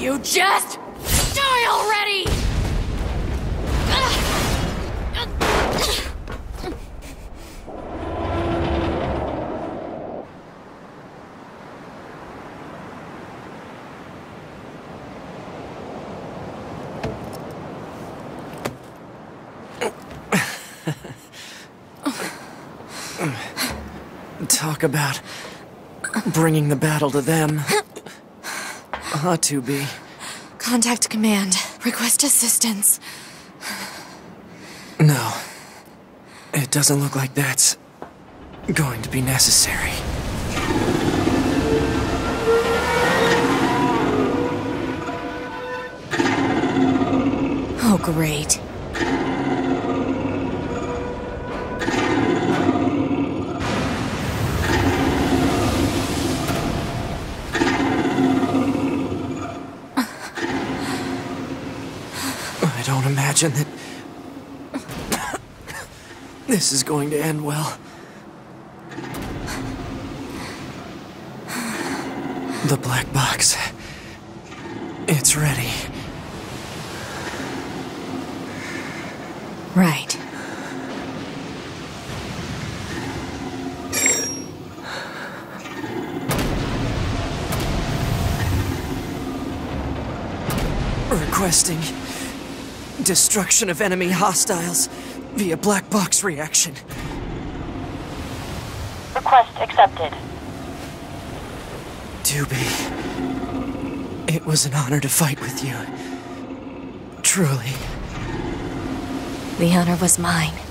You just die already! Talk about bringing the battle to them. Ought to be. Contact command. Request assistance. No. It doesn't look like that's going to be necessary. Oh, great. I don't imagine that this is going to end well. The black box. It's ready. Right. Requesting destruction of enemy hostiles via black box reaction. Request accepted. Doobie, it was an honor to fight with you. Truly. The honor was mine.